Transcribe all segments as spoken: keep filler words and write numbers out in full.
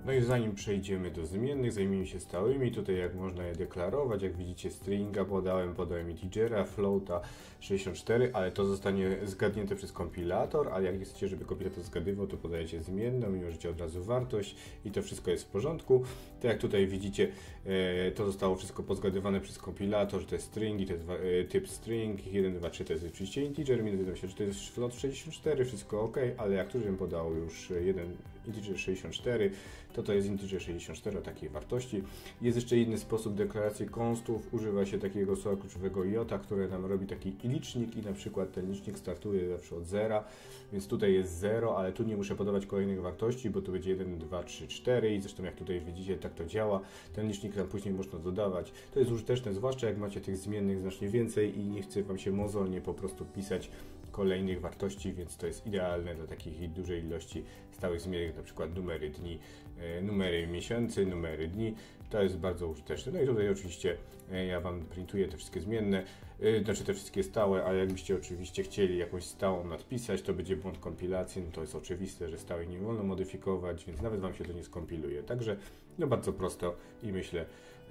No i zanim przejdziemy do zmiennych, zajmijmy się stałymi. Tutaj jak można je deklarować, jak widzicie stringa podałem, podałem integera, floata sześćdziesiąt cztery, ale to zostanie zgadnięte przez kompilator, ale jak chcecie, żeby kompilator zgadywał, to podajecie zmienną i możecie od razu wartość i to wszystko jest w porządku. Tak jak tutaj widzicie, to zostało wszystko pozgadywane przez kompilator, że to jest string i to jest typ string, jeden, dwa, trzy to jest oczywiście integer, minus dwadzieścia trzy to jest float sześćdziesiąt cztery, wszystko ok, ale jak tu bym podał już jeden integer sześćdziesiąt cztery, to to jest integer sześćdziesiąt cztery o takiej wartości. Jest jeszcze inny sposób deklaracji konstów, używa się takiego słowa kluczowego iota, które nam robi taki licznik i na przykład ten licznik startuje zawsze od zera, więc tutaj jest zero, ale tu nie muszę podawać kolejnych wartości, bo tu będzie jeden, dwa, trzy, cztery i zresztą jak tutaj widzicie, tak to działa. Ten licznik tam później można dodawać. To jest użyteczne, zwłaszcza jak macie tych zmiennych znacznie więcej i nie chce Wam się mozolnie po prostu pisać kolejnych wartości, więc to jest idealne dla takiej dużej ilości stałych zmiennych, na przykład numery dni, numery miesięcy, numery dni. To jest bardzo użyteczne. No i tutaj oczywiście ja Wam printuję te wszystkie zmienne, znaczy te wszystkie stałe, ale jakbyście oczywiście chcieli jakąś stałą nadpisać, to będzie błąd kompilacji, no to jest oczywiste, że stałej nie wolno modyfikować, więc nawet Wam się to nie skompiluje. Także no bardzo prosto i myślę,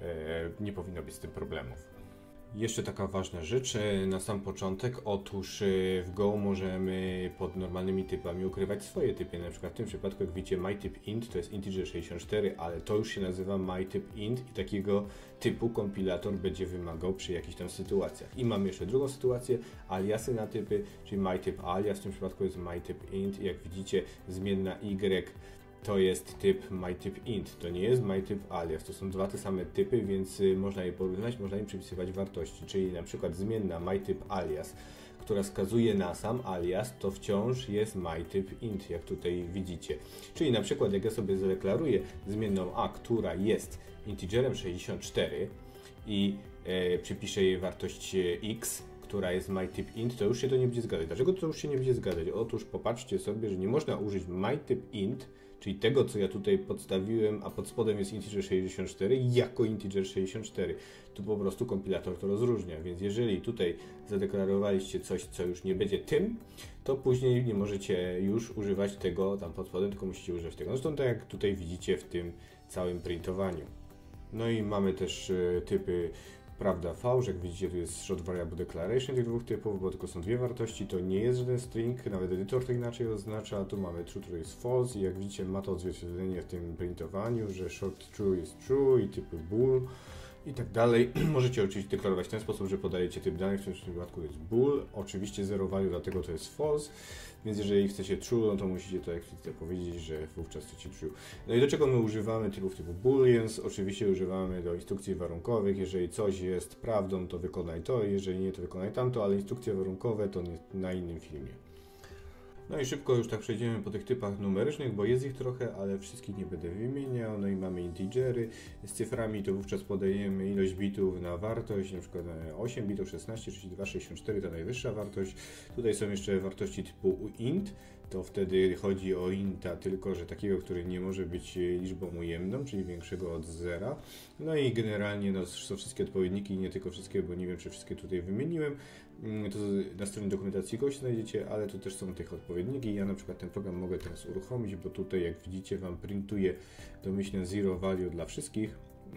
nie powinno być z tym problemów. Jeszcze taka ważna rzecz na sam początek, otóż w Go możemy pod normalnymi typami ukrywać swoje typy, na przykład w tym przypadku jak widzicie myTypInt to jest integer sześćdziesiąt cztery, ale to już się nazywa myTypInt i takiego typu kompilator będzie wymagał przy jakichś tam sytuacjach. I mamy jeszcze drugą sytuację, aliasy na typy, czyli myTypAlias, w tym przypadku jest myTypInt i jak widzicie zmienna y to jest typ myTypInt, to nie jest myTypAlias, to są dwa te same typy, więc można je porównać, można im przypisywać wartości, czyli na przykład zmienna myTypAlias, która wskazuje na sam alias, to wciąż jest myTypInt, jak tutaj widzicie. Czyli na przykład jak ja sobie zadeklaruję zmienną a, która jest integerem sześćdziesiąt cztery i e, przypiszę jej wartość x, która jest myTypInt, to już się to nie będzie zgadzać. Dlaczego to już się nie będzie zgadzać? Otóż popatrzcie sobie, że nie można użyć myTypInt, czyli tego, co ja tutaj podstawiłem, a pod spodem jest integer sześćdziesiąt cztery, jako integer sześćdziesiąt cztery. Tu po prostu kompilator to rozróżnia, więc jeżeli tutaj zadeklarowaliście coś, co już nie będzie tym, to później nie możecie już używać tego tam pod spodem, tylko musicie używać tego. Zresztą tak jak tutaj widzicie w tym całym printowaniu. No i mamy też typy prawda, fałsz, jak widzicie tu jest short variable declaration tych dwóch typów, bo tylko są dwie wartości, to nie jest żaden string, nawet edytor to inaczej oznacza, tu mamy true, to jest false i jak widzicie ma to odzwierciedlenie w tym printowaniu, że short true jest true i typy bool i tak dalej. Możecie oczywiście deklarować w ten sposób, że podajecie typ danych, w tym przypadku jest bool, oczywiście zero value, dlatego to jest false, więc jeżeli chcecie true, no to musicie to explicitnie powiedzieć, że wówczas chcecie true. No i do czego my używamy typów typu booleans? Oczywiście używamy do instrukcji warunkowych, jeżeli coś jest prawdą, to wykonaj to, jeżeli nie, to wykonaj tamto, ale instrukcje warunkowe to nie na innym filmie. No i szybko już tak przejdziemy po tych typach numerycznych, bo jest ich trochę, ale wszystkich nie będę wymieniał. No i mamy integery z cyframi, to wówczas podajemy ilość bitów na wartość, na przykład osiem bitów, szesnaście, trzydzieści dwa, sześćdziesiąt cztery to najwyższa wartość. Tutaj są jeszcze wartości typu int, to wtedy chodzi o inta, tylko że takiego, który nie może być liczbą ujemną, czyli większego od zera. No i generalnie no, są wszystkie odpowiedniki, nie tylko wszystkie, bo nie wiem, czy wszystkie tutaj wymieniłem. To na stronie dokumentacji gości znajdziecie, ale tu też są tych odpowiedniki. Ja na przykład ten program mogę teraz uruchomić, bo tutaj jak widzicie Wam printuje domyślne zero value dla wszystkich.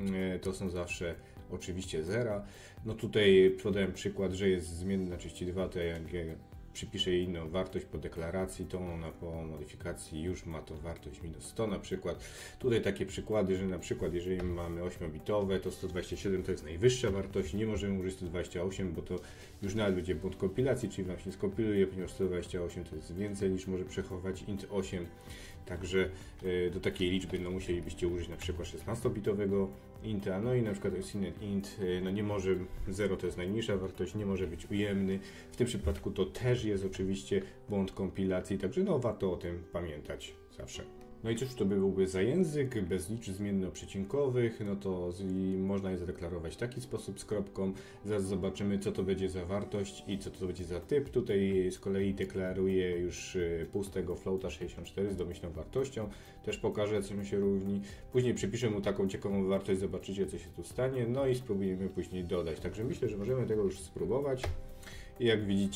To są zawsze oczywiście zera. No tutaj podałem przykład, że jest zmienna trzydzieści dwa, to jak przypiszę jej inną wartość po deklaracji, to ona po modyfikacji już ma tą wartość minus sto na przykład. Tutaj takie przykłady, że na przykład jeżeli mamy ośmiobitowe, to sto dwadzieścia siedem to jest najwyższa wartość, nie możemy użyć sto dwadzieścia osiem, bo to już nawet będzie błąd kompilacji, czyli Wam się nie skompiluje, ponieważ sto dwadzieścia osiem to jest więcej niż może przechować int osiem. Także y, do takiej liczby no, musielibyście użyć na przykład szesnastobitowego inta, no i na przykład jest int, y, no nie może, zero to jest najmniejsza wartość, nie może być ujemny. W tym przypadku to też jest oczywiście błąd kompilacji, także no warto o tym pamiętać zawsze. No i cóż to by byłby za język bez liczb zmiennoprzecinkowych, no to z, można je zadeklarować w taki sposób z kropką. Zaraz zobaczymy, co to będzie za wartość i co to będzie za typ. Tutaj z kolei deklaruję już pustego floata sześćdziesiąt cztery z domyślną wartością. Też pokażę, co mi się równi. Później przypiszę mu taką ciekawą wartość, zobaczycie, co się tu stanie. No i spróbujemy później dodać. Także myślę, że możemy tego już spróbować. I jak widzicie,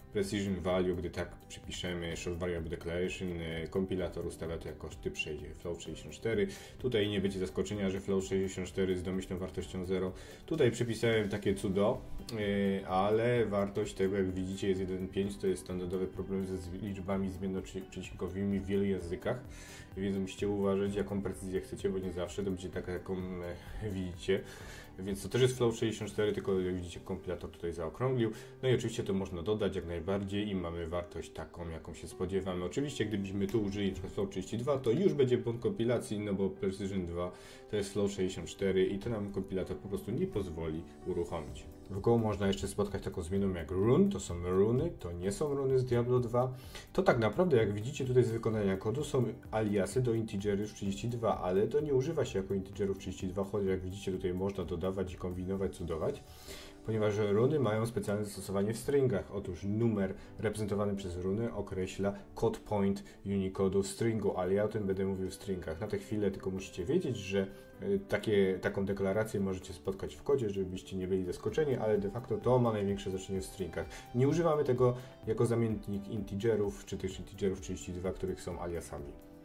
precision value, gdy tak przypiszemy short variable declaration, kompilator ustawia to jako typ float sześćdziesiąt cztery. Tutaj nie będzie zaskoczenia, że float sześćdziesiąt cztery z domyślną wartością zero. Tutaj przypisałem takie cudo, ale wartość tego, jak widzicie, jest jeden przecinek pięć, to jest standardowy problem ze liczbami zmiennoprzecinkowymi w wielu językach, więc musicie uważać, jaką precyzję chcecie, bo nie zawsze to będzie taka, jaką widzicie. Więc to też jest float sześćdziesiąt cztery, tylko jak widzicie, kompilator tutaj zaokrąglił. No i oczywiście to można dodać jak najbardziej i mamy wartość taką, jaką się spodziewamy. Oczywiście, gdybyśmy tu użyli np. float trzydzieści dwa, to już będzie błąd kompilacji, no bo precision dwa to jest float sześćdziesiąt cztery i to nam kompilator po prostu nie pozwoli uruchomić. W Go można jeszcze spotkać taką zmianą jak run, to są runy, to nie są runy z Diablo dwa. To tak naprawdę, jak widzicie tutaj z wykonania kodu, są aliasy do integerów trzydzieści dwa, ale to nie używa się jako integerów trzydzieści dwa, choć jak widzicie tutaj można dodawać i kombinować, cudować, ponieważ runy mają specjalne zastosowanie w stringach. Otóż numer reprezentowany przez runy określa code point Unicode'u stringu, ale ja o tym będę mówił w stringach. Na tę chwilę tylko musicie wiedzieć, że takie, taką deklarację możecie spotkać w kodzie, żebyście nie byli zaskoczeni, ale de facto to ma największe znaczenie w stringach. Nie używamy tego jako zamiennik integerów, czy też integerów trzydzieści dwa, których są aliasami.